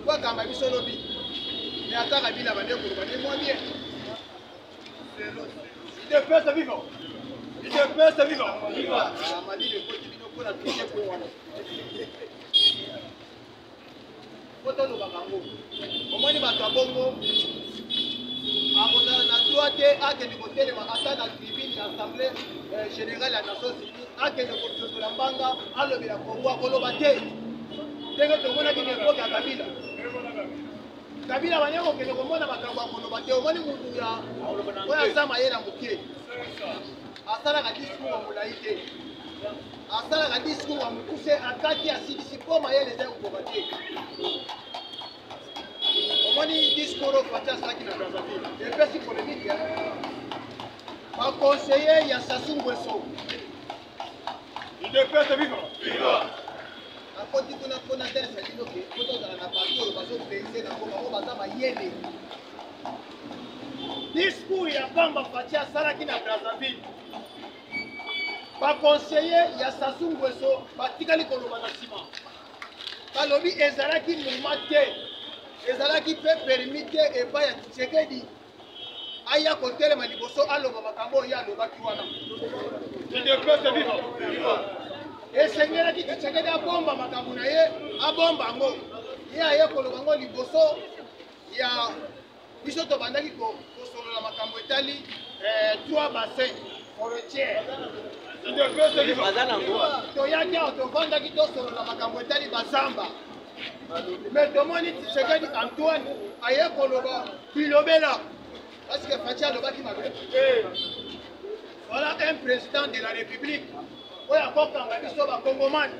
bakamba biso lobi mais ata Kabila bande koloba ne moi bien il est peste vivant il est peste vivant mali le koti bino pour la toucher pour wana poto lo bakango omoni bato abongo akozala na droit akende kotelema ata na tribune ya assemblée générale ya Nations Unies akende kososola mbanga alobela Kongo akoloba te ndenge tomonaki na epoke ya Kabila Kabila banye kokende komona makambo ya koloba te omoni mutu ya oyo aza maye na moke asalaka discours ya molai te asalaka discours ya mokuse akati asilisi mpo mayele eza kokoba te omoni discours oyo fati asalaki na Brazzaville epesi polémique baconseiller ya Sassou Nguesso il ne peut vivre akoti kuna mpona telesa bino ke po tozala na bato oyo bazopense na ngoma oyo baza mayele discours ya pamba fati asalaki na Brazzaville baconseiller ya Sassou Nguesso batikali koloba na nsima balobi ezalaki moma te ezalaki mpe permis te epai ya Tshisekedi aya kotelema liboso aloba makambo oyo alobaki wana esengelaki Tshisekedi abomba makambo na ye abomba yango ye aye koloba yango liboso ya biso tobandaki kosolola makambo etali 3 bassin forestière toyaki awa tovandaki tosolola makambo etali bazamba mais tomoni Tshisekedi Antoine aye koloba bilobela parce que Fachi alobaki mabe voilà un président de la République oyo akokanga biso bakongomani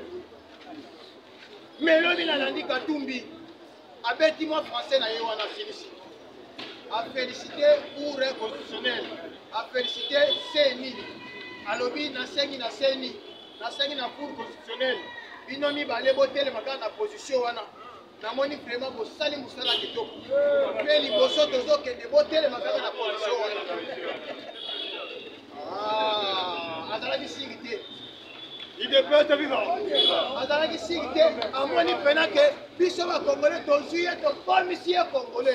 mais lobi nalandi Katumbi abeti mwa français na ye wana silisi afélicité pour constitutionnel afélicité CENI alobi nasengi na CENI nasengi na cour constitutionnel bino mibale botelema kaka na position wana namoni vraiment bosali mosala kitoko mpe liboso tozokende botelema kaka na position wana azalaki siri te idepete vivant azalaki siri te amoni mpena ke biso bakongole tozwi ye tokomisi ye kongole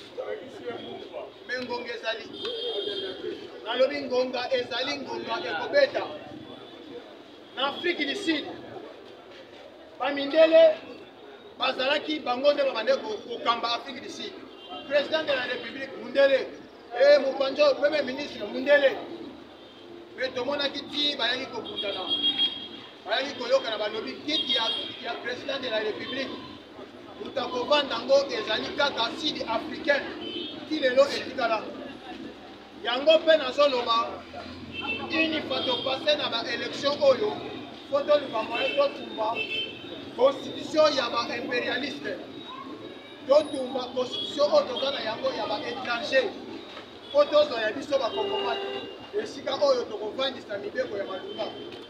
me ngonga ezali nalobi ngonga ezali ngonga ekobeta na Afrique du Sud bamindele bazalaki bango nde babande kokamba Afrique du Sud président de la République Mundele mopanzo premier ministre Mundele mais tomonaki ti bayaki kokutana bayaki koyokana balobi kiti ya président de la République utakovanda yango ezali kaka sud africaine ti lelo etikala yango mpe nazoloba ini fa topase na baélection oyo fo toluka moye totumba constitution ya baimpérialiste totumba constitution oyo toza na yango ya baétranger po tozwa ya biso bakongomani esika oyo tokovandisa mibeko ya malunga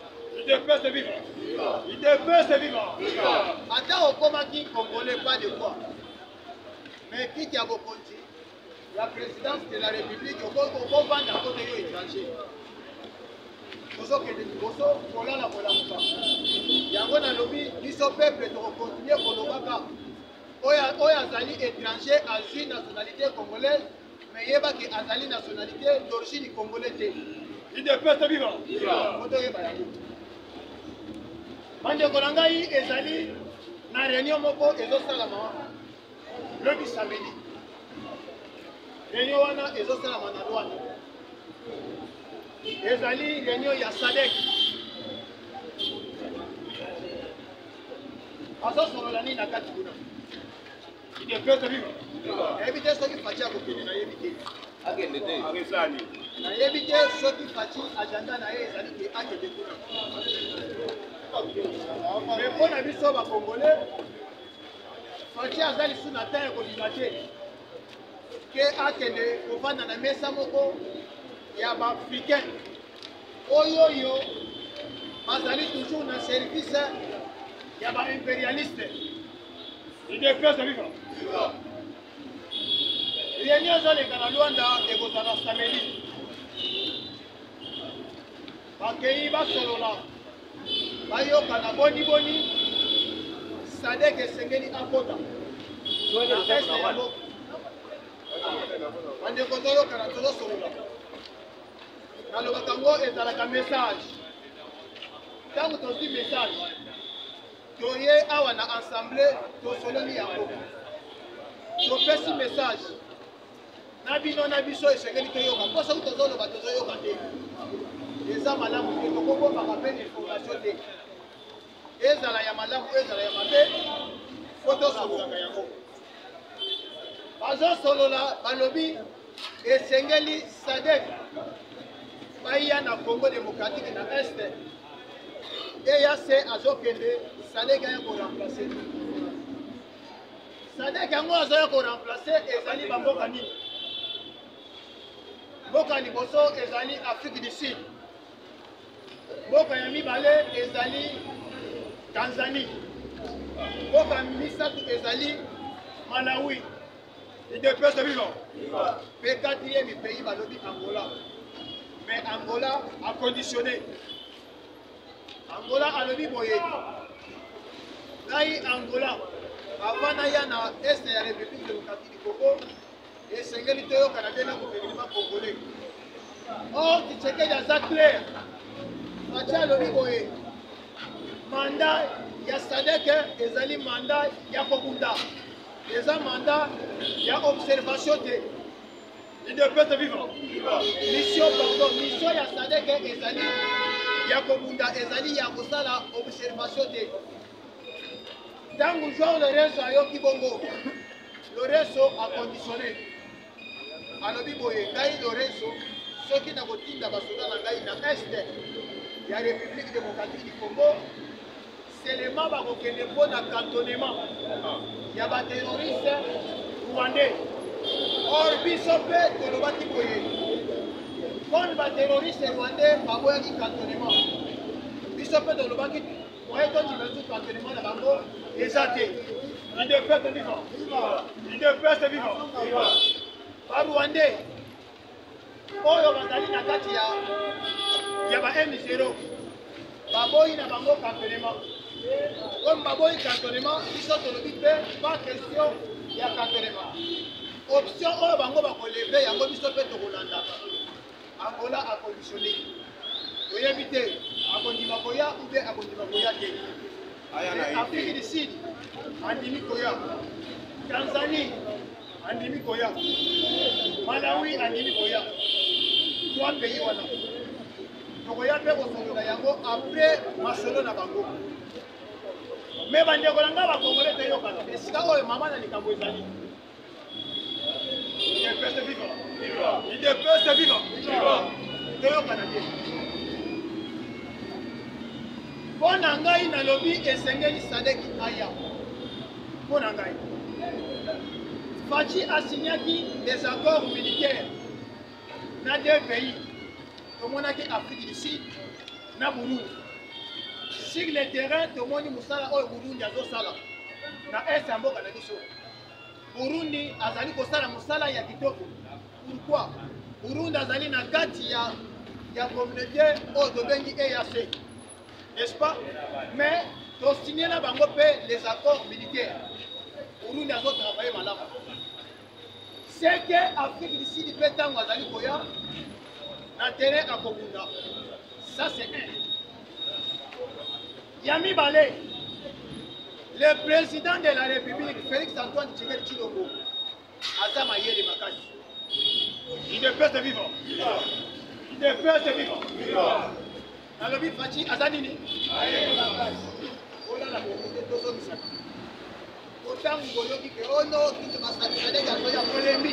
ata okomaki congolais pas de quoi mais kiti ya bokonzi la présidence de la République okovanda kote yo étranger tozokende liboso kolala kolamuka yango nalobi biso peuple tokokontinue kolobaka oyo azali étranger azwi nationalité congolaise mais yebaki azali nationalité d'origine congolais te otoyeba yango bandeko na ngai ezali na réunion moko ezosalama lobi samedi réunion wana ezosalama na Rwanda ezali réunion ya SADC azosolola nini na kati kuna nayebi te soki Fachi akokende nayebi te akende te nayebi te soki Fachi agenda na ye ezali ke akende kuna mais mpo na biso bakongolais Fachi aza lisu na temps ekobima te ke akende kovanda na mesa moko ya baafricaine oyo bazali toujours na service ya baimpérialiste réunion ezoleka na Luanda ekozala samedi bakei basolola bayokana boni SADC esengeli akota bandeko toyokana tozosolola nalobaka ngo ezalaka message ntango tozwi message toye awa na ensemble tosololi yango topesi message na bino na biso esengeli toyoka mpo soki tozoloba tozoyoka te eza malamu te tokobombaka mpe information te ezala ya malamu ezala ya mabe po tosololaka yango bazosolola balobi esengeli sadek baya na Congo démocratique na este EAC azokende sadek aya koremplace sadek yango azoya koremplace ezali bamboka nini mboka liboso ezali Afrique du Sud mboka ya mibale ezali Tanzanie mboka misatu ezali Malawi les deux peuples vivants pe quatrième pays balobi Angola mais Angola a conditionné Angola alobi boye ngai Angola avant naya na est ya République démocratique du Congo esengeli toyokana te na gouvernement congolais or Tshisekedi aza clair Fachi alobi boye mandat ya Sadek ezali mandat ya kobunda eza mandat ya observation te les deux peuples vivants mission ya Sadek ezali ya kobunda ezali ya kosala observation te ntango João Lorenzo ayoki bongo Lorenzo a conditionné alobi boye ngai Lorenzo soki na kotinda basoda na ngai na este ya République démocratique du Congo seulement bakokende mpo na cantonnement ya baterroriste rwandais or biso mpe tolobaki boye mpona baterroriste rwandais baboyaki cantonnement biso mpe tolobaki moye tondimatu cantonnement na bango eza te les deux peuples vivants les deux peuples vivants barwandais oyo bazali na kati ya ba M0 baboyi na bango cantonnement comme baboyi cantonnement biso tolobi mpe pas question ya cantonnement option oyo bango bakoleve yango biso mpe tokolanda Angola aconditionné toyebi te akondima koya ou bien akondima koya te Afrique du Sud andimi koya Tanzanie andimi koya Malawi andimi koya trois pays wana tokoya mpe kosolola yango après masolo na bango me bandeko na nga bakongole toyokana esika oyo mama na likambo ezali ide peste vivant toyokana te mpo na ngai nalobi esengeli Sadeki aya mpo na ngai Fachi asignaki des accords militaires na deux pays tomonaki Afrique du Sud na Burundi sur le terrain tomoni musala oyo Burundi azosala na est ya mboka na biso Burundi azali kosala musala ya kitoko pourquoi Burundi azali na kati ya communauté oyo tobengi EAC n'est-ce pas mais tosigné na bango mpe les accords militaires Burundi azotravaille malamu c'est que Afrique du Sud mpe ntango azali koya na terrain akobunda ça c'est un ya mibale le président de la République Félix Antoine Tshisekedi Tshilombo aza mayele makasi il ne peut se vivre il ne peut se vivre nalobi Fachi aza nini olala bokote tozomisaka otango boyoki ke ono kiti basadek azoya polémi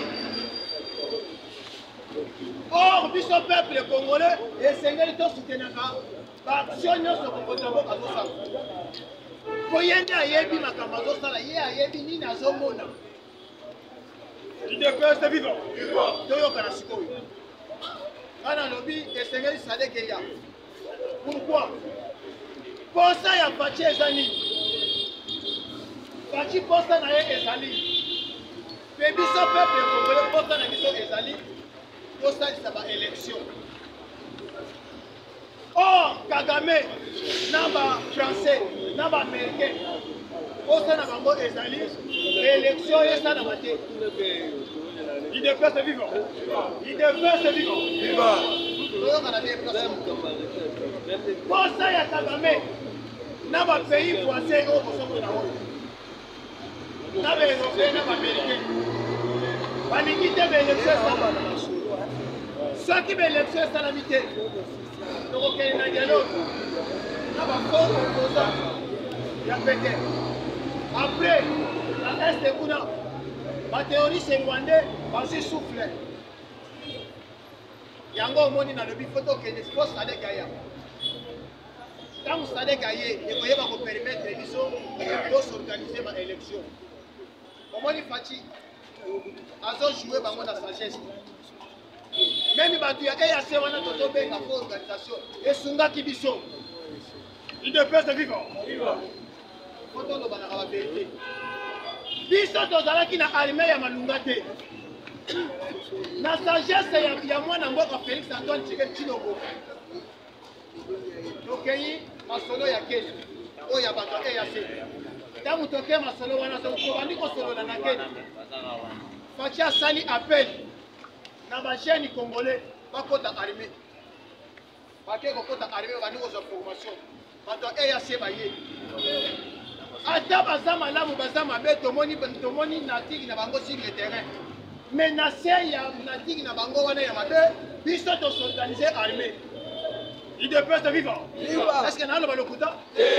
or biso peuple congolais esengeli tosoutenaka baaction nyonso kokota mboka azosala po ye nde ayebi makambo azosala ye ayebi nini azomona idepeste vivant toyokana sikoyo nga nalobi esengeli Sadek eya pourquoi posa ya Fachi eza nini Fachi posa na ye ezali mpe biso peuple congolais posa na biso ezali tosalisa baélection or Kagame na ba français na ba américain posa na bango ezali élection élection et ça n'a pas été. Il devait se vivre. Il devait se vivre. Viva. Pour ça, il y a Kagame. Dans le pays français, on va dans les Européens, dans les Américains. On va quitter l'élection. Ceux qui veulent l'élection, c'est la mitée. Donc, il y a un dialogue. Dans le fond, il y a pété. Après, la Est de Kuna, la théorie c'est rwandais, parce que souffle. Il y a un monde dans le photo qui est disposé à des gaïa. Quand vous savez gaïa, il faut vous permettre de s'organiser une élection. Comment il fait? Ils ont joué dans la sagesse. Même si il y a une organisation, et Sunga Kibiso, il ne peut se vivre. Quand on a la vérité. Biso tozalaki na armée ya malunga te. Na sagesse ya mwana mboka Félix Antoine Tshisekedi. Tokei masolo ya kesi oyo bato EAC. Tangu tokei masolo wana tokobandi kosolola na kesi. Fachi asali appel na ba chaîne congolais bakota armée. Bake kokota armée bandi ko formation. Bato EAC baye. Ata baza malamu baza mabe tomoni natiki na bango sur le terrain. Mais na se ya natiki na bango wana ya mabe biso to s'organiser armée. Il devait se vivre. Est-ce que nalo balokuta?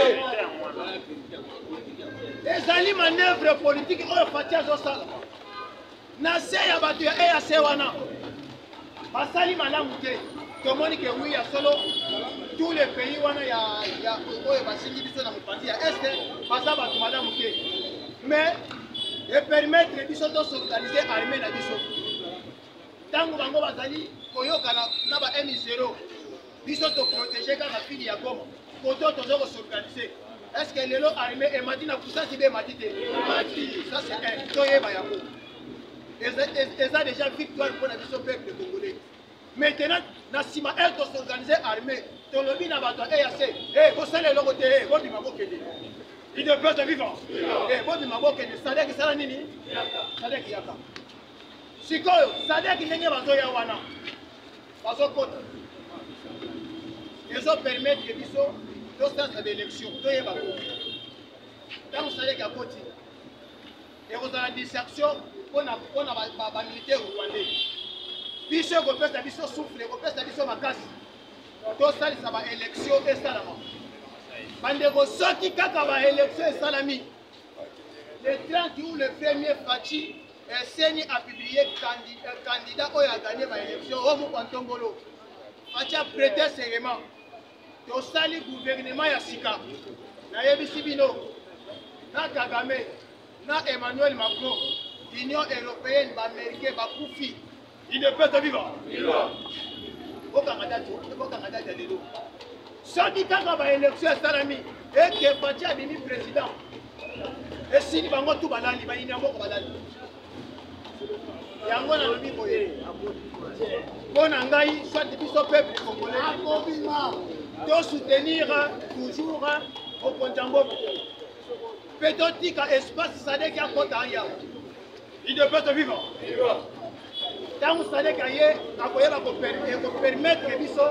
Les ali manœuvre politique oyo fatia zo sala. Na se ya bato ya EAC wana. Basali malamu te. Tomoni ke oui ya solo tous les pays wana ya oyo basili biso na mopandi ya Est baza bato malamu te. Mais et permettre biso to s'organiser armée na biso. Tango bango bazali koyokana na ba M0 biso to protéger kaka fili ya Goma. Koto tozo ko s'organiser. Est-ce que lelo armée et matina kusa sibe matite? Mati, ça c'est un toyeba yango. Eza déjà victoire pour la biso peuple congolais. Maintenant, na sima elle doit s'organiser armée. Tolobi na bato EAC. Vous savez le côté, vous bima bokede. Il devait être vivant. Vous bima bokede. Sadek sala nini? Sadek yaka. Sikoyo, Sadek ndenge bazo ya wana. Bazo kota. Ils ont permis que biso to stade d'élection, to yeba ko. Dans Sadek ya koti. Et vous avez dissection pour na ba militaire rwandais. Biso ko pesa biso souffle, ko pesa biso makasi. To sali sa ba élection et salama. Bandeko soki kaka ba élection et salami. Le 30 ou le 1er Fachi Seni a publié candidat qui a gagné la élection au Moukwantongolo. Fachi a prêté serment. To sali gouvernement ya sika. Na yebisi bino. Na Kagame, na Emmanuel Macron, l'Union européenne, l'Américain, Bakoufi. Il ne peut se vivre. Au Canada, ceux qui ont fait l'élection à Salami, et qui est parti à Bimi président, et si nous avons tout balani, il y a un peu balani. Il y a un peu de boye. Bon, Angaï, soit depuis ce peuple congolais, de soutenir toujours au Contambo. Peut-être qu'il y a un espace, ça n'est qu'un côté ailleurs. Il ne peut se vivre. Quand vous savez qu'il y a un permettre que biso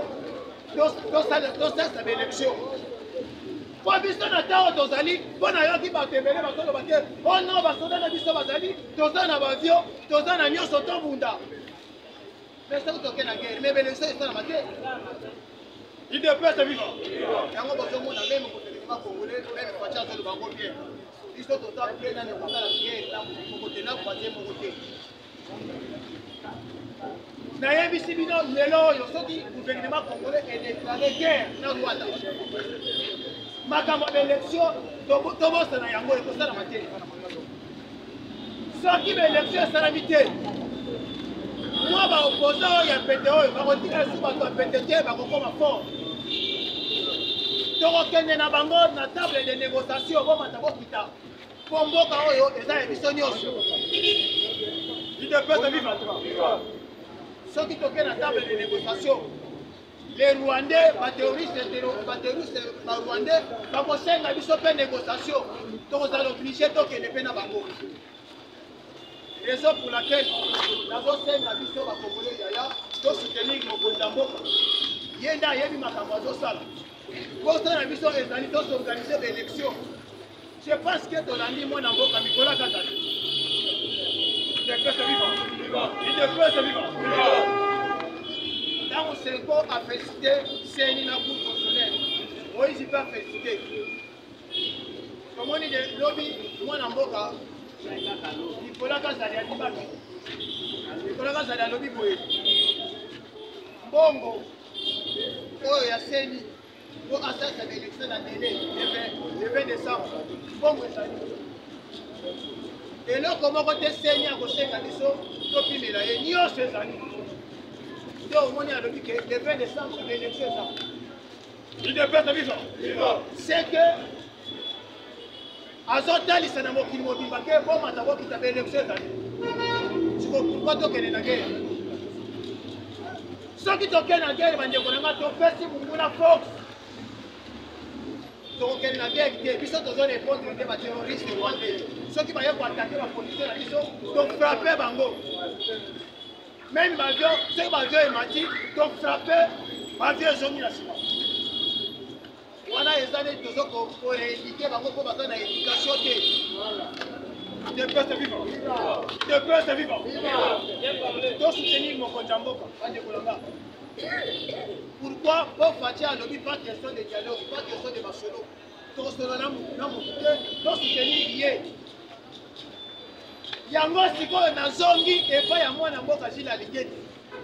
de l'élection. Pour biso na tawo tozali, pour na yoki batembele batolo bate. Oh non, basoda na biso bazali, toza na bavio, toza na nyoso to bunda. Mais ça toke na guerre, mais l'élection est ça na mate. Il ne peut se vivre. Yango bozo mona même ko téléphone congolais, même facha zo bango bien. Biso toza prêt na ne kota la guerre, na ko tena ko batie mo côté. Nayebisi bino lelo oyo soki gouvernement congolais est déclaré guerre na Rwanda. Makambo d'élection tobosana yango ekosalama te. Soki baélection esalami te, mwa baopposa oyo ya pete oyo bakotika esu bato ya pete te bakokoma fort. Tokokende na bango na table de négociation bomata bokita mpo mboka oyo eza ya biso nyonso. Il ne peut se vivre. Ceux qui toquent la table de négociation, les Rwandais, les terroristes rwandais, ils ont fait une négociation. Donc, ils ont obligé de toquer les peines à Bango. raison pour laquelle nazosenga biso bakongole yaya tosoutenir mokonzi ya mboka ye nde ayebi makambo azosala posa na biso ezali tosorganize baélection. Je pense que tolandi mwana mboka mikolo akatali ntango senko afélicité seni na cour constitutionnelle moïse mpe afélicité tomoni lobi mwana mboka Nicolas Kazali adibaki Nicolas Kazali alobi boye mbongo oyo ya seni po asasa baélection na délai le 20 décembre mbongo ezali eloko moko te seni akosenga biso topimela ye nyonso ezali nde omoni alobi ke le 20 décembre baélection eza c'est que azotalisa na mokili mobimba ke bomata bokita baélection ezali siko pourkui tokende na guerre soki tokende na guerre bandeko na nga topesi monguna force tokokende na guerre te biso tozorépondre te baterroriste rwandais soki baye koatake bapolisier na biso tofrappe bango même bavio soki bavio emati tofrappe bavio ezongi na nsima wana eza nde tozokoréédike bango mpo baza na éducation te de peuple vivant de peuple vivant tosoutenir mokonzi ya mboka bandeko na nga. Pourquoi Paul Fatia alobi pas question de dialogue, pas question de masolo. Tosolo na mokute, tosoutenir ye. Yango sikoyo nazongi epai ya mwana mboka Jules Alingeti.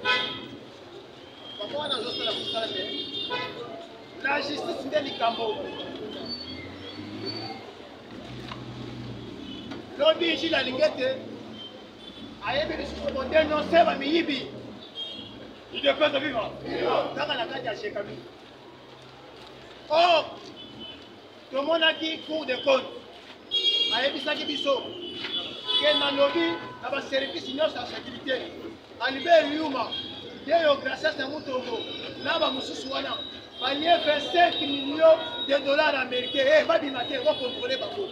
Papa wana azosala kosala te. La justice nde likambo. Lobi Jules Alingeti ayebi lisusu kodénonce bamiyibi. Il ne peut pas vivre. Dans la carte de Chekami. Or, tout le monde a dit cours de compte. Aïebisaki biso. Que dans nos vies, dans le service de sécurité. Albert Yuma, Dieu grâce à mon togo. Là, va me soucier. Il y a 25 millions de dollars américains. Eh, va bien mater, va contrôler Bako.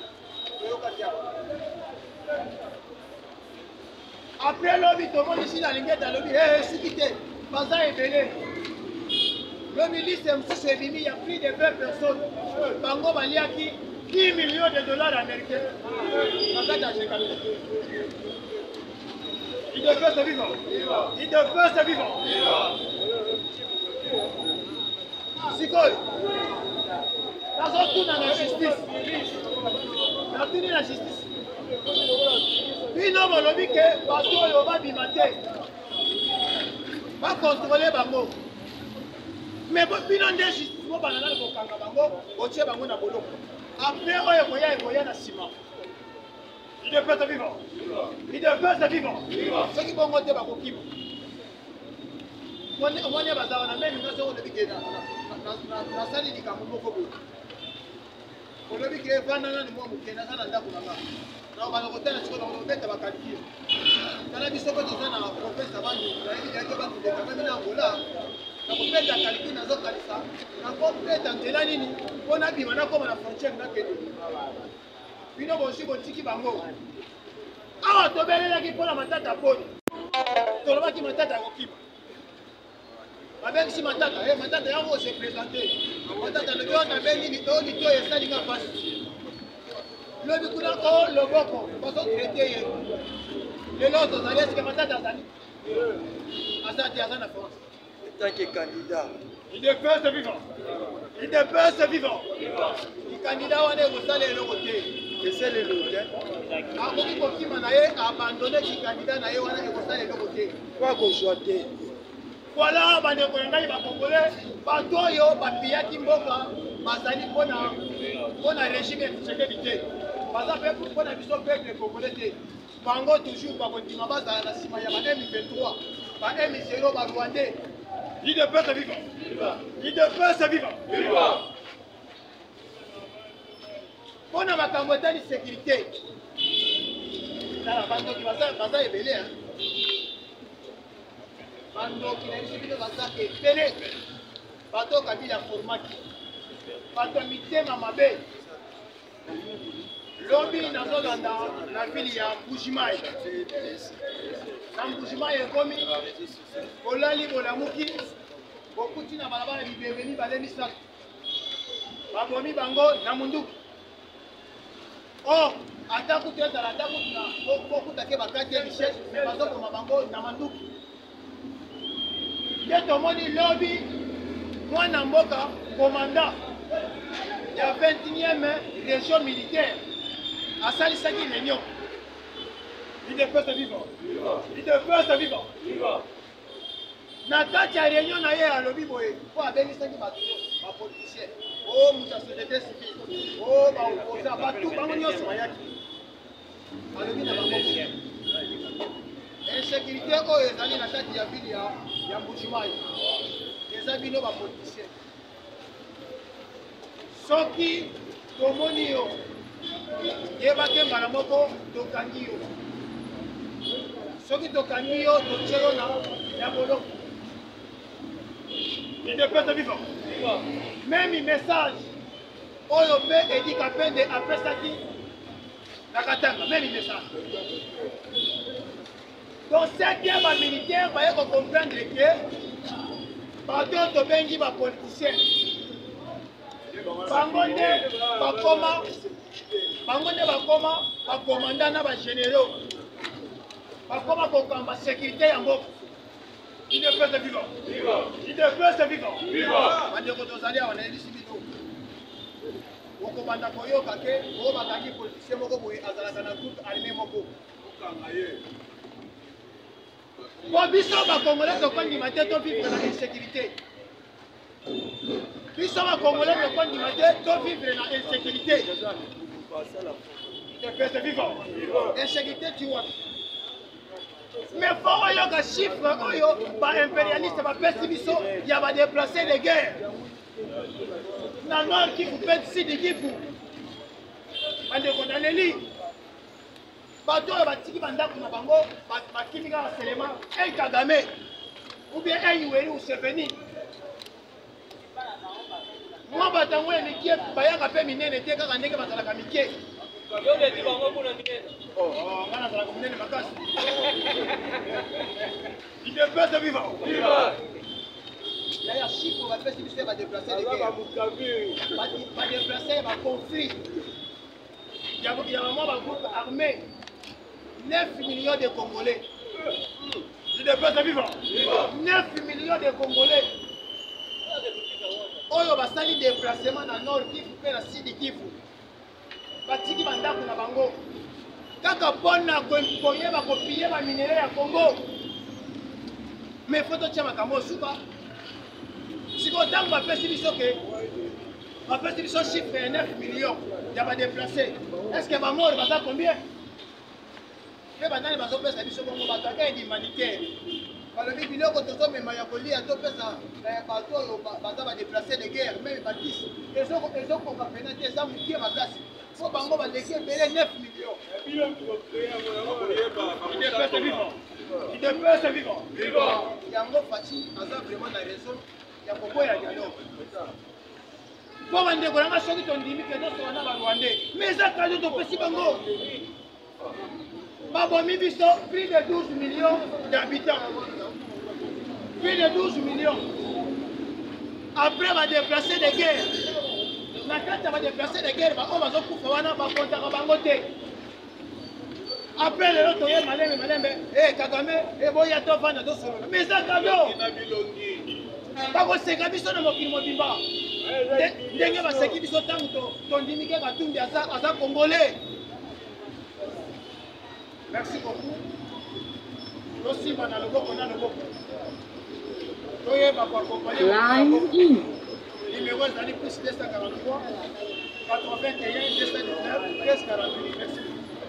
Après l'homme, tout le monde ici dans l'ingénieur dans l'homme, c'est quitté. Baza est belé. Le ministre il y a plus de 20 personnes. Bango Baliaki, 10 millions de dollars américains. Il devait se vivre. Il devait se vivre. Sikol. Dans tout dans la justice. Dans tout dans la justice. Bino molobi ke bato oyo babima te bakontrole bango mais bino nde justice mo banana kokanga bango otie bango na boloko après oyo ekoya na nsima il ne peut se vivre il ne peut se vivre soki bongo te bakokima omoni baza wana meme nga soko olobi ke nasali likambo moko boye olobi ke evandana ni mwa moke naza na ndako na nga na balokotela sikoyo bakobeta bakalkile tala biso mpe toza na province ya bandu yaki batudeka meme na angola na kobeta kalkile nazokalisa nakobeta nzela nini mpo nabima nakoma na frontiere nakende bino bosi botiki bango awa tobelelaki mpo na matata poni tolobaki matata ya kokima babengisi matata matata yango ose présente matata lobi oyo nabengi oyo lito esalinga mpasi lobi kuna o loboko bazotraite ye lelo tozali esike matata azali aza te aza na france tant que candidat il ne peut se vivre il ne peut se vivre candidat wana ekosala eloko te esala eloko te akoki kokima na ye abandone kikandidat na ye wana ekosala eloko te po akozwa te. Voilà, bandeko na ngai bakongole bato oyo bapiyaki mboka bazali mpona régime ya tshisekedi te baza mpe mpona biso peuple congolais te bango toujours bakondima bazala na nsima ya ba M23 ba M0 barwandais. Il ne peut se vivre. Il ne peut se vivre. Mpona makambo etali sécurité tala bandoki baza ebele bandoki na biso bino baza ebele bato kabila formaki bato mitema mabe Lobby nazolanda na ville ya Mbujimayi. Na Mbujimayi ekomi olali bolamuki bokuti na balabala bibembe mibale misato. Babomi bango na munduki. Oh, atakuti ezala atakuti na bokutake bakati ya richesse mais bazokoma bango na manduki. Nde tomoni lobi mwana mboka commandant ya 21e région militaire asalisaki réunion. Il peut se vivre. Il peut se vivre. Na kati ya réunion na ye alobi boye po abelisaki bato bapoliticien o mutu ya société civile o baoposa bato bango nyonso bayaki alobi na bango insécurité oyo ezali na kati ya ville ya Mbujimayi eza bino bapoliticien soki tomoni yo yebake mbala moko tokangi yo soki tokangi yo totie yo na boloko. Il ne peut te vivre. Même message oyo mpe Edi Kapende apesaki na Katanga, même message. Donc c'est que ba militaire baye ko comprendre que bato tobengi ba politicien bango nde bakoma ba commandant na ba généraux bakoma kokamba sécurité ya mboka. Il ne peut se vivre. Il ne peut se vivre. Bandeko tozali awa nayebisi bino okomanda koyoka ke oyo bakangi politicien moko boye azalaka na groupe armé moko po biso bakongolais tokondima te tovivre na insécurité. Biso bakongolais tokondima te tovivre na insécurité. Il ne peut se vivre. Insécurité tu vois. Mais faut oyo ka chiffre oyo ba impérialiste ba pesi biso ya ba déplacer de guerre. Na Nord Kivu pe Sud Kivu. Bande ko daleli. Bato oyo batiki bandako na bango bakimi ka selema un Kagame ou bien un Yoweri Museveni. Moi batango ya mikie bayaka pe minene te kaka ndenge bazalaka mikie. Il ne peut se vivre. Il y a un chiffre, on va faire si vous va déplacer les guerres. Va déplacer, va conflit. Il y a vraiment un groupe armé. 9 millions de Congolais. Il ne peut se vivre. 9 millions de Congolais. Oyo va salir déplacement dans le Nord Kivu et dans le Sud Kivu. Batiki bandako na bango kaka pona koyeba kopie ba minere ya Congo mais faut totia makambo suka siko tango bapesi biso ke bapesi biso chiffre ya 9 millions ya badéplacé. Est-ce que bamori baza combien mpe banani bazopesa biso bongo bato aka edi humanitaire balobi biloko tozomema ya kolia topesa bato oyo baza badéplacé de guerre même bakisi ezokoka pena te eza mokie makasi faut bango baleki ebele 9 millions. Il ne peut se vivre. Il ne peut se vivre. Yango Fachi aza vraiment na raison ya koboya dialogue. Po bandeko nanga soki tondimi ke nyonso wana barwandais mais eza kado topesi bango babomi biso plus de 12 millions d'habitants. Plus de 12 millions. Après va déplacer de guerre. Na kati va déplacer de guerre oyo bazokufa wana bakontaka bango te. Après lelo toye malembe Kagame eboya tovanda tosolola mais eza kado bakoseka biso na mokili mobimba ndenge baseki biso ntango tondimike Katumbi aza congolais. Merci beaucoup. Tosimba na loboko na loboko toyeba koakompanye numéro ezali plus 243 81 219 13 48. Merci.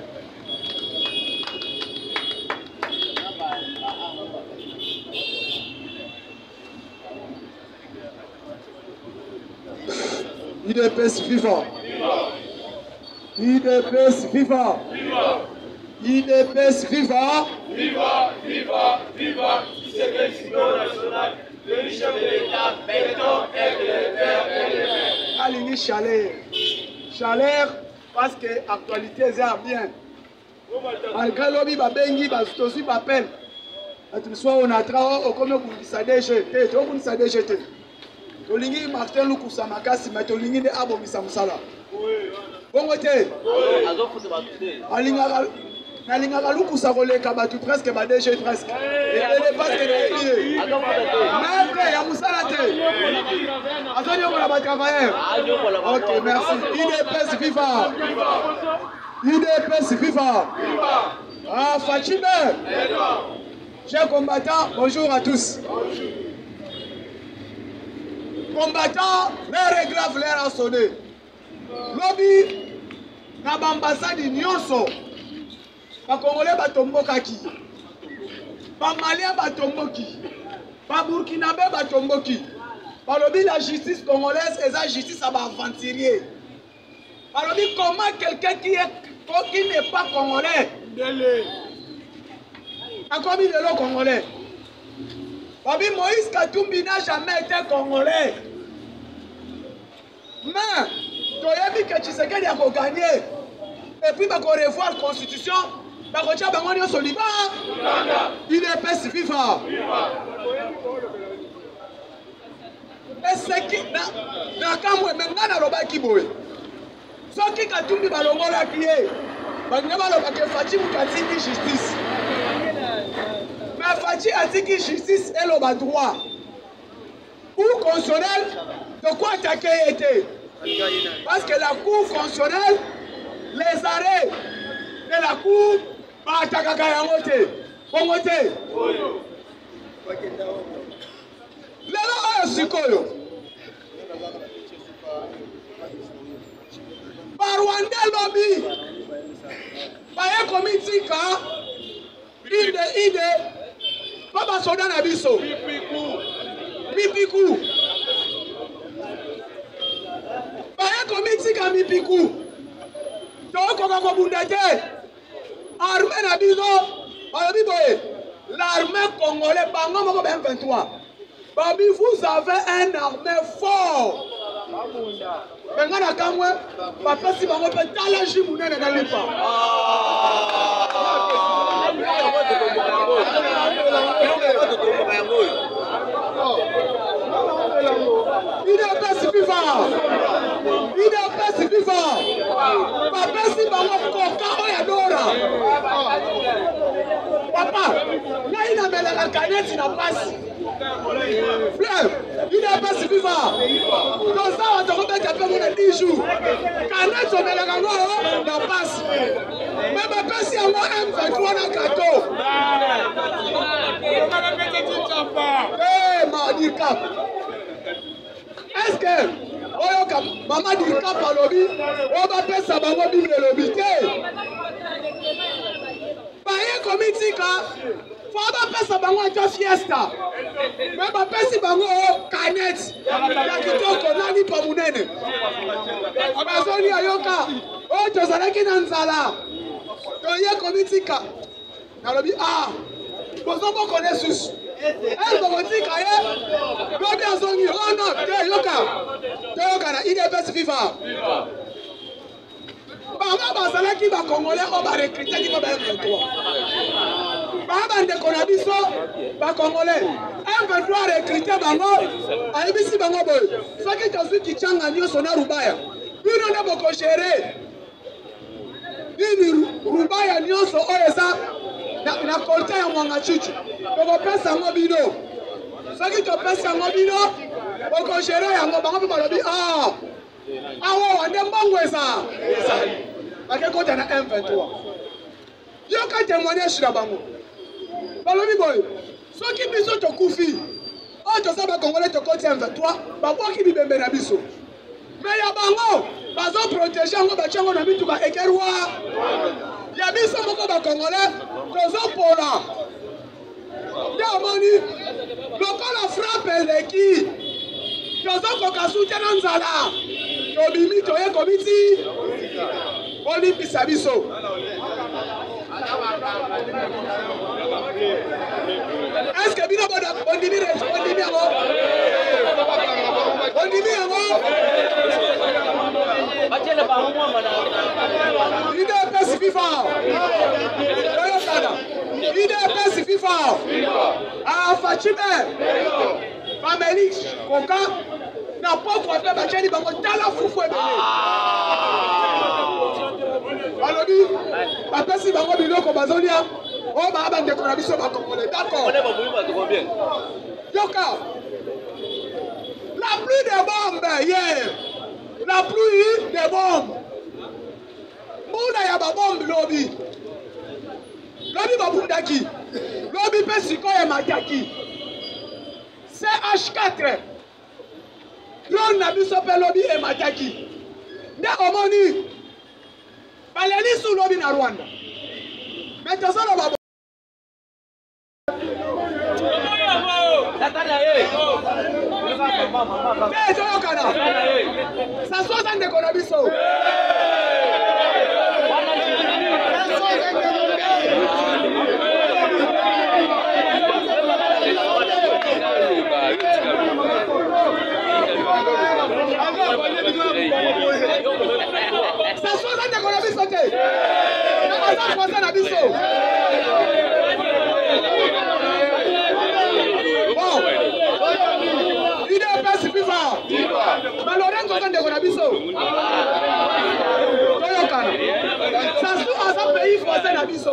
UDPS vivant. UDPS vivant. UDPS vivant. Viva, viva, viva, Tshisekedi national, le chef de l'État, béton et les verts et les verts. Aligné Chalère. Chalère, parce que l'actualité est bien. Malgré l'objet, babengi, aussi papel. Soit on a travaillé au comme vous ça DGT, tu vous ça DGT. Tolingi Martin Lukusa makasi, mais tolingi de abo misamsala. Bon côté. Alinga nalinga Lukusa koleka batu presque ba DG presque. Et elle pas que mais ya musala te. Azonyo ko la travailleur. OK, merci. IDPS FIFA. IDPS FIFA. Ah, Fatime. Chers combattants, bonjour à tous. Combattants, l'heure est grave, l'heure a sonné. Lobby, na bambassade nyonso. Ba Congolais batombokaki. Ba Malien batomboki. Ba Burkinabé batomboki. Ba lobby la justice congolaise et la justice à aventurier. Ba lobby comment quelqu'un qui n'est pas congolais. Encore mis de l'eau congolais. Babi Moïse Katumbi n'a jamais été congolais. Mais, tu que Tshisekedi a gagné. Et puis, il va revoir la constitution. Il va revoir la constitution. Il est PES FIFA. Et c'est qui n'a qu'à moi, même dans le bas qui boue. Ce qui Katumbi va le voir la crier. Il va le Fatim Katiki justice. Mais Fati a dit que justice est le droit. Cour constitutionnelle, de quoi attaquer était? Parce que la cour constitutionnelle, les arrêts de la cour, va attaquer à côté. Bon côté. Là, c'est quoi? Par Rwanda lobby, par un comité, ide. Papa soda na biso. Mipiku. Baya komiti ka mipiku. Toko ko bundate. Armée na biso. Babi boye. L'armée congolaise bango moko ben 23. Babi vous avez un armée fort. Bengana kamwe papa si bango pe tala jimunene na lipa. IDPS FIFA. IDPS FIFA. Papa si bango koka oyadora. Papa, na ina melela kaneti na pasi. Fleuve, IDPS FIFA. Comme ça, on te remet un peu de 10 jours. Canette, on met la gango dans passe. Mais ma passe, il y a M23 dans le gâteau. Eh, ma dit cap. Est-ce que, maman dit cap à lobby, on va faire ça, on va vivre le lobby. Par un comité, faut pas faire ça, on va faire fiesta. Mais ma pesi bango canette ya kitoko nani pa munene abazoni ayoka o tozalaki na nzala toye komitika nalobi bozombo kone susu bokotika ye lobi azongi no toyoka na IDPS FIFA bama bazalaki bakongolais o barekritaki ko ba-M23 bandeko na biso bakongolais M23 recruté bango ayebisi bango boye soki tozwi kichanga nyonso na rubaya bino nde bokogere nini rubaya nyonso oyo eza na kolte ya mwanga chuchu tokopesa yango bino soki topesa yango bino bokogere yango bango mpe balobi awa nde mbongo eza bakekota na M23 yoka témoignage na bango balobi boye soki biso tokufi oyo toza bakongolais tokoti M23 babwaki bibembe na biso me ya bango bazoprotege yango batia yango na mituka ekerwa ya biso moko bakongolais tozopola nde omoni lokola frappe eleki tozokoka sute na nzala tobimi toye komiti olimbisa biso est-ce que bino bondimi yango bondimi yango FIFA. IDPS FIFA. Ah, Fatime. Famélix, Koka. Na pauvre frère Bachani bango tala fufu ebele. Alobi, papa si bango biloko bazolia. Oh ba ba ndeko na biso ba Congolais. D'accord. Yoka. La pluie de bombes hier. La pluie de bombes. Muna ya ba bombe lobi. Lobi ba bundaki. Lobi pe sikoye mataki. CH4. Drone na biso pe lobi e mataki. Nde omoni. Baleli sou lobi na Rwanda. Maintenant lo ba ça soit un déconabiso. Ça soit un déconabiso. Bon, il est pas si vivant. Malheureusement, quand on a biso. Ça se trouve dans un pays français na biso.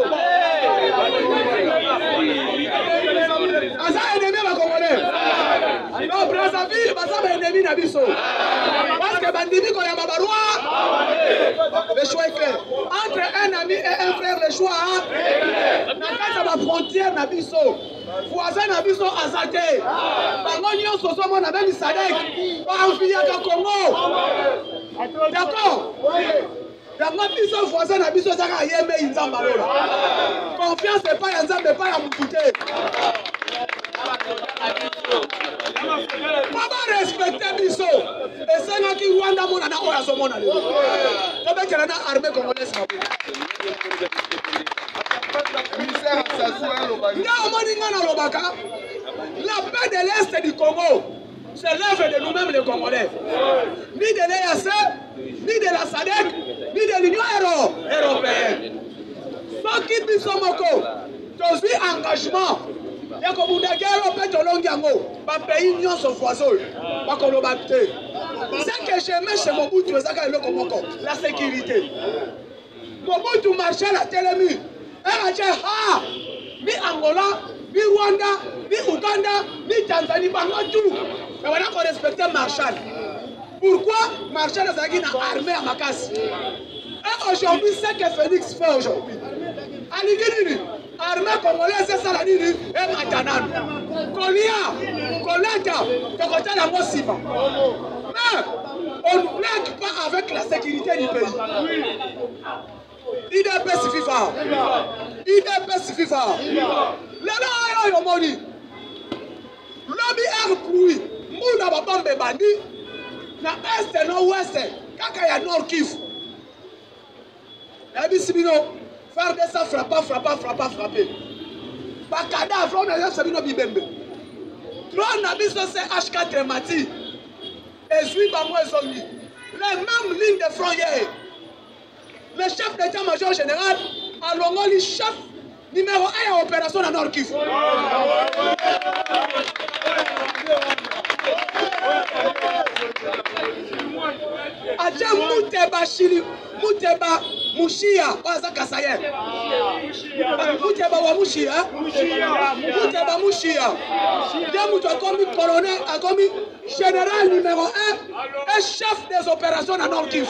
Asa ennemi va Congolais. Non, Brazzaville, basa ennemi na biso. Parce que bandimi ko ya babarua. Le choix est clair. Entre un ami et un frère, le choix. Na kata ba frontière na biso. Voisin na biso azate. Bango nyonso somo na même Sadek. Ba amfiya ka Congo. D'accord. Yango biso voisin na biso zaka yembe inzamba lola. Confiance pas ya nzambe pas ya mukute. Papa respecter biso. Et ça na ki Rwanda mona na oya so mona le. Tobe kela na armée congolaise na bo. La paix de l'Est du Congo se lève de nous-mêmes les Congolais. Ni de l'EAC, ni de la SADC, ni de l'Union européenne. Sans qui bisomoko, tous les engagements. Il y a comme une guerre au Pétolongiango, ma pays union sur foiseau, ma colobacté. Ce que j'aimais chez Mobutu, la sécurité. Mobutu marchait à la télémie. Ni Angola, ni Rwanda, ni Ouganda, ni Tanzanie, tout. Mais on a respecté Marshall. Pourquoi Marshall a une armée à Makassi? Et aujourd'hui, c'est ce que Félix fait aujourd'hui. Aligini, armée congolaise, c'est ça la nini, et Matanan. Kolia, Kolata, Tokota la Mossiba. Mais on ne blague pas avec la sécurité du pays. IDPS FIFA. IDPS FIFA. Lelo yo moni. Lobby air pluie. Muna babambe bandi. Na est no ouest. Kaka ya nord Kivu. Nabi Sibino. Faire de ça frapper. Bakada from na Sibino bibembe. Trois nabi so c'est H4 Mati. Et suis ba moi zongi. Les mêmes lignes de front hier. Le chef d'état-major général a le chef numéro 1 à l'opération à Nord Kivu. Adja Mouteba Chili, Mouteba Mouchia, Wazakasaye. Mouteba Mouchia. Mouteba Mouchia. Diamoutou a commis colonel, a commis général numéro 1 et chef des opérations à Nord Kivu.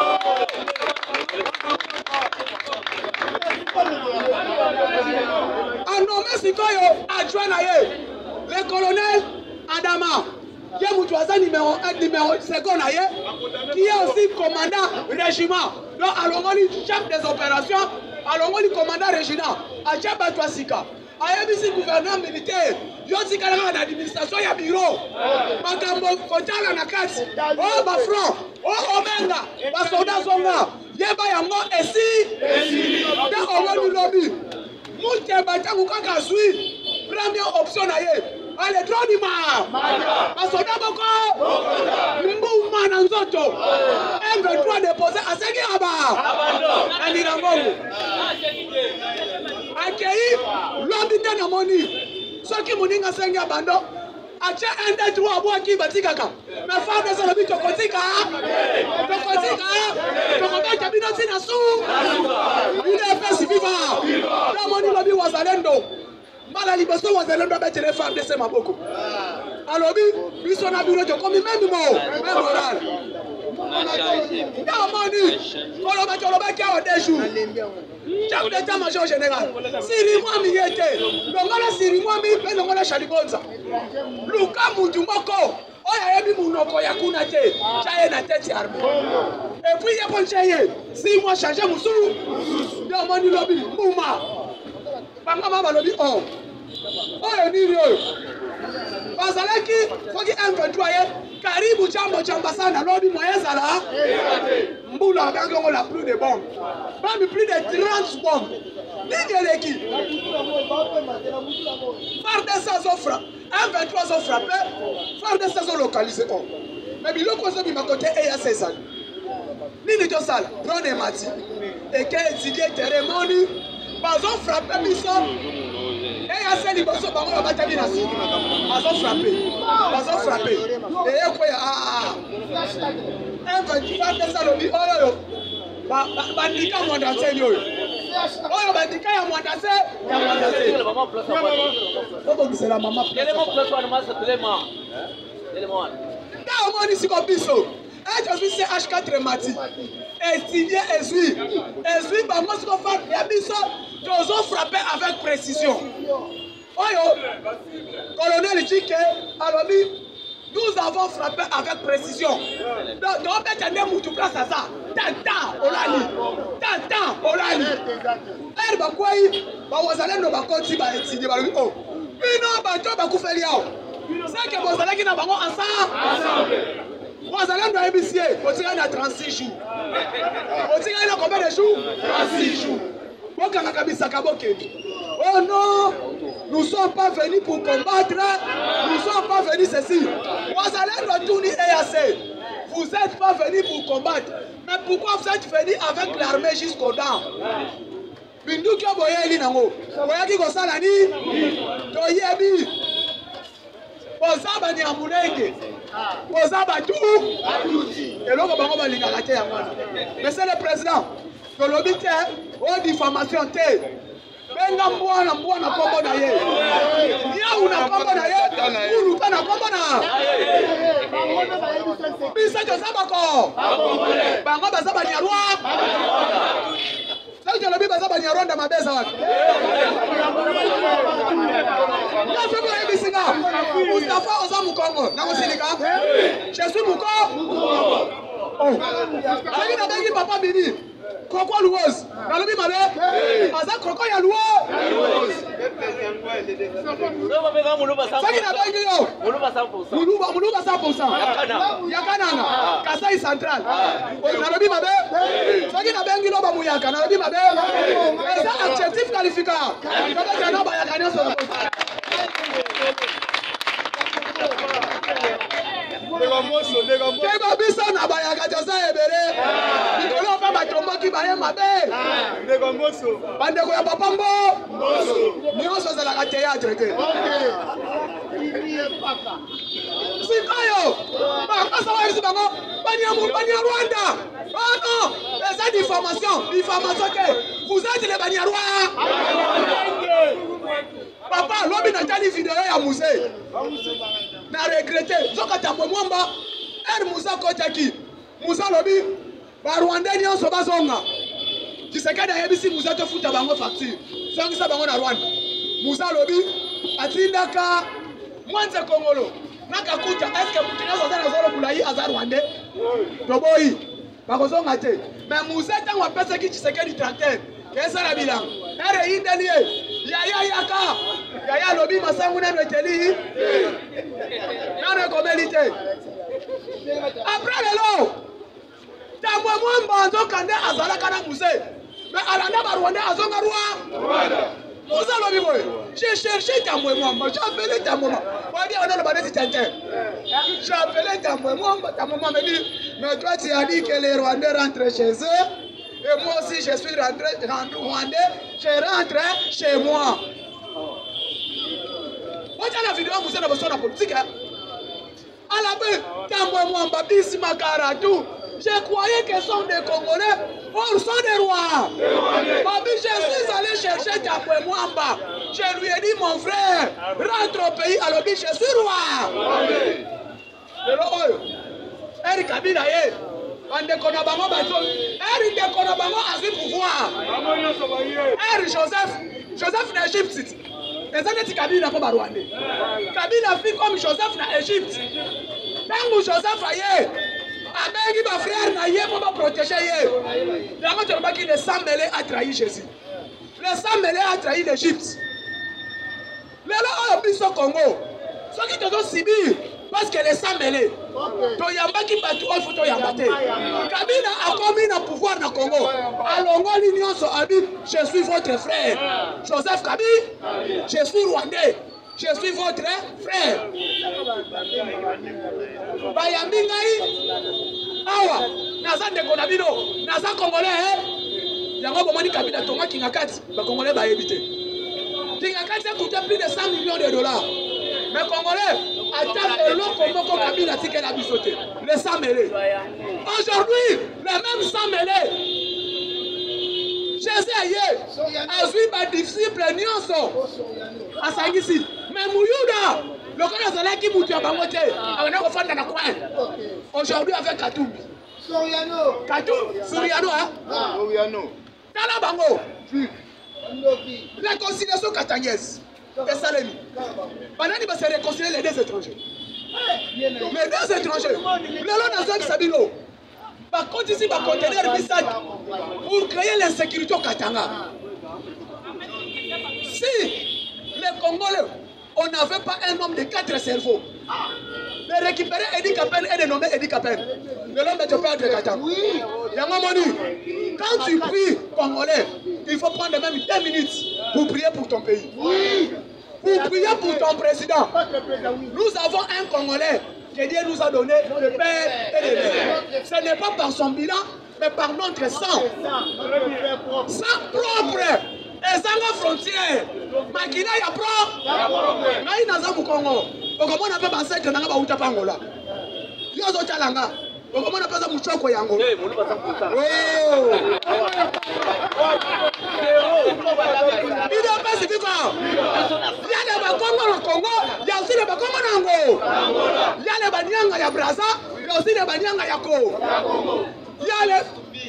A nommé Sikoyo adjoint le colonel Adama, qui est Moutouaza numéro 1, numéro 2, qui est aussi commandant régiment. Donc, allons chef des opérations, allons commandant régiment, Adja Batouasika. ayebisi gouverneur militaire yoti kala na administration ya bureau makambo kotala na kati o ba front o omenga ba soldat zonga yeba yango esi da owelu lobby muté ba tangu kaka sui première option na ye Bale droni ma. Basoda boko. Mbuma na nzoto. M23 déposé à Segi Aba. Andira Mbongo. Akei lobi tena moni. Soki muninga Segi Abando. Ache ende tu abwa ki batikaka. Me fande so lobi tokotika. Tokotika bino tina su. Ile pesi viva. Na moni lobi wazalendo. Mala liboso wazalendo betele femme de se maboko. Alobi biso na biro to komi même moral. Na moni koloba kia odeshu. Chef d'état-major général. Siri moi mi yete. Longola siri moi mi pe longola Shalibonza. Luka Mundumoko. Oya yebi munoko ya kuna te. Chaye na tête armée. Et puis ya bon chaye. Si moi changer musu. Na moni lobi Muma. Bangama balobi oh. Oyo nini oyo. Bazalaki foki M23 karibu chamba sana lobi moyezala. Mbula bango la plus de bombes. Même plus de 30 bombes. Nini Par des sans offre. M23 ont frappé. Par des sans localisé. Mais biloko zo bima côté EAC. Nini to sala. Drone mati. Et que étudier cérémonie. Bazon frappé biso. EAC liboso bango ba batali na siki. Bazon frappé. Et quoi M23 des sans lobi oyo. Bandika mwandase yoyo. Oyo bandika ya mwandase. Comment c'est la maman? L'élément plus one master l'élément. L'élément. Quand on dit siko biso. Je suis CH4 mati. Estigné esui. Esui ba moi siko fa ya biso. Tozo frapper avec précision. Oyo. Colonel Chike alobi nous avons frappé avec précision. Donc, on peut tenir mon place à ça. Tanta, Olani. Elle va quoi? Vous allez nous raconter, bah, étudier, bah, oh. Mais non, bah, tu vas couper liao. C'est que vous allez qui n'a pas ensemble. Vous allez nous ébisser. Vous tirez à 36 jours. Vous tirez à combien de jours? 36 jours. Oh non, nous ne sommes pas venus pour combattre, nous ne sommes pas venus ceci. Vous allez retourner EAC. Vous n'êtes pas venus pour combattre. Mais pourquoi vous êtes venus avec l'armée jusqu'aux dents? Binduki boyeli nango. Boyaki ko salani. Toyebi. Bozaba ni amulenge. Bozaba tout. Et loko bango balingaka te yango. Monsieur le président, tolobi te o diffamation te. Benga mbwana kombo na ye. Ya una kombo na ye. Ulu kana kombo na. Bisa jo sabako. Bango bazaba ni arwa. Sasa lobi bazaba ni arwa mabeza watu. Ya febo ebisinga. Mustafa oza Kongo. Na kosilika. Je suis Muko. Oh. Sasa na bengi papa bini. Koko louose. Nalobi mabe. Aza koko ya louo. Saki na bengi yo. Muluba 100%. Yakananga. Kasai Central. Nalobi mabe. Saki na bengi lo ba muyaka. Nalobi mabe. Eza adjectif qualificateur. Kaba kana ba yakanya so. Kego biso na bayaka Jose ebere. Nikolo pa batomboki baye mabe. Bandeko ya papa mbo. Nyonso zalaka théâtre te. Sikayo. Ba sawa isi bango. Banya Rwanda. Oh non, c'est diffamation. Diffamation que vous êtes les Banyarwa. Papa, l'homme n'a pas dit vidéo à Moussé. N'a regretté. Zokata Mwamba. Er Moussa Kotaki. Moussa Lobi. Ba Rwanda ni on se bazonga. Tu sais que d'ailleurs ici Moussa te fout à bango facture. Sans ça bango na Rwanda. Moussa Lobi. Atindaka. Mwanze Kongolo. Naka kuta. Est-ce que tu n'as pas zolo Boulayi Azar Rwanda? Toboyi. Bakozonga te. Mais Moussa tant on pense que tu sais que du tracteur. Qu'est-ce que la bilan? Ere indelier. Yaka. Yaya Lobi Masangu na reteli. Na recomélité. Après le lot. Tamwe mwamba nzokande azala kana Moussa. Mais alanda ba Rwanda azonga roi. J'ai cherché Tamboué Mwamba, j'ai appelé Tamboué Mwamba. J'ai appelé Tamboué Mwamba, Tamboué Mwamba me dit, mais toi tu as dit que les Rwandais rentrent chez eux, et moi aussi je suis rentré Rwandais, je rentre chez moi. Moi j'ai la vidéo, vous avez besoin de la politique. À la base, Tamboué Mwamba, Bissi Makaratou. Je croyais que ce sont des Congolais, or sont des rois. Babi, je suis allé chercher Tamboué Mwamba. Je lui ai dit, mon frère, rentre au pays, alors je suis roi. Eric Kabila, Eric Konabango a vu pouvoir. Eric Joseph n'Égypte. Les années Kabila n'a pas Rwandais. Kabila fait comme Joseph n'Égypte. Tant que Joseph aille. Avec ma frère Naye pour me protéger. Le sang mêlé a trahi Jésus. Le sang mêlé a trahi l'Égypte. Les gens ont au Congo. Ceux qui te ont subi parce que le sang mêlé. Toyamba qui battu au photo Yambate. Kabila a commis le pouvoir dans le Congo. Alongo l'union sur Habib, je suis votre frère. Joseph Kabila, je suis Rwandais. Je suis votre frère. Bayambi ngai awa naza ndeko na bino naza congolais yango bomoni Kabila tonga kingakati ba congolais ba éviter kingakati a coûté plus de 100 millions de dollars mais congolais attaque eloko moko Kabila tikela bisote le sang mêlé aujourd'hui le même sang mêlé Jésus aye azui ba disciple nyonso asangisi mais Muyuda le gars a qui mouille à Bangote, on a refait dans la coin. Aujourd'hui avec Katumbi. Soriano. Soriano, hein? Soriano. Talabango. La conciliation katangnaise. Et Salemi. Pendant qu'il va se réconcilier les deux étrangers. Les deux étrangers. Le long d'Azak Sabino. Par contre, ici, va contenir le message pour créer l'insécurité au Katanga. Si les Congolais. On n'avait pas un homme de 4 cerveaux. De récupérer Edi Kapen et de nommer Edi Kapen. Le nom de ton père de Katan. Oui. Quand tu pries congolais, il faut prendre même 2 minutes pour prier pour ton pays. Oui. Pour prier pour ton président. Nous avons un Congolais que Dieu nous a donné le père et le mère. Ce n'est pas par son bilan, mais par notre sang. Sang propre. Les Zanga frontières, Makina ya pro, Naï Nazamu Congo, Okomon n'a pas ancêtre dans la Bauta Pangola. Yozo Chalanga, Okomon n'a pas Mouchoko Yango. Il est pacifique. Il y a des Bakongo au Congo, il y a aussi des Bakongo Nango. Il y a les Banyanga ya Braza, il y a aussi les Banyanga ya Ko. Il y a les.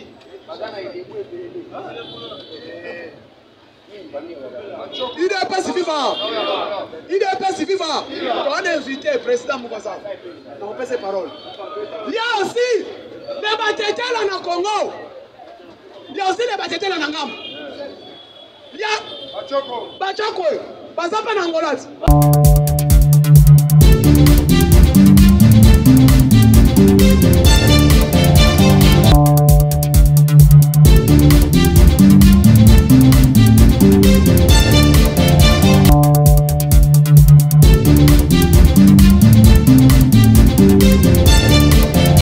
Il est pas si vivant. Il est pas si vivant. On a invité le président Moukasa. On fait ses paroles. Il y a aussi les Batétels en Congo. Il y a aussi les Batétels en Angam. Il y a Bachako. Bachako. Bazapa en Angola.